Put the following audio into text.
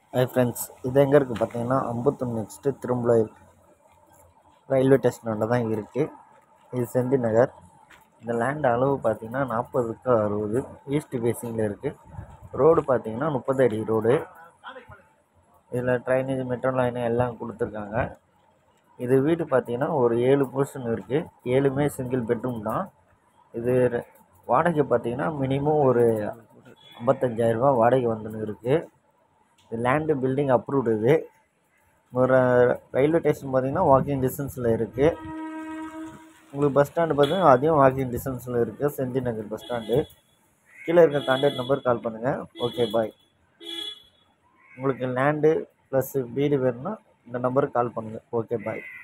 Hi friends, இது எங்கே இருக்குது பார்த்தீங்கன்னா அம்பத்தூர் நெக்ஸ்ட்டு திரும்பலூர் ரயில்வே ஸ்டேஷனோட தான் இருக்குது. இது செந்தி நகர். இந்த லேண்ட் அளவு பார்த்தீங்கன்னா 40க்கு 60 ஈஸ்ட் ஃபேஸிங்கில் இருக்குது. ரோடு பார்த்தீங்கன்னா 30 அடி ரோடு. இதில் ட்ரைனேஜ் மெட்ரோ லைனு எல்லாம் கொடுத்துருக்காங்க. இது வீடு பார்த்தீங்கன்னா ஒரு 7 போர்ஷன் இருக்குது. 7மே சிங்கிள் பெட்ரூம் தான். இது வாடகை பார்த்தீங்கன்னா மினிமம் ஒரு 55,000 வாடகை வந்துன்னு இருக்குது. இது லேண்டு பில்டிங் அப்ரூவ்டு. இது ஒரு ரயில்வே ஸ்டேஷன் பார்த்தீங்கன்னா வாக்கிங் டிஸ்டன்ஸில் இருக்குது. உங்களுக்கு பஸ் ஸ்டாண்டு பார்த்தீங்கன்னா அதையும் வாக்கிங் டிஸ்டன்ஸில் இருக்குது. Senthi Nagar bus stand. கீழே இருக்க கான்டாக்ட் நம்பர் கால் பண்ணுங்கள். Okay bye. உங்களுக்கு லேண்டு ப்ளஸ் வீடு வேணும்னா இந்த நம்பருக்கு கால் பண்ணுங்கள். ஓகே பாய்.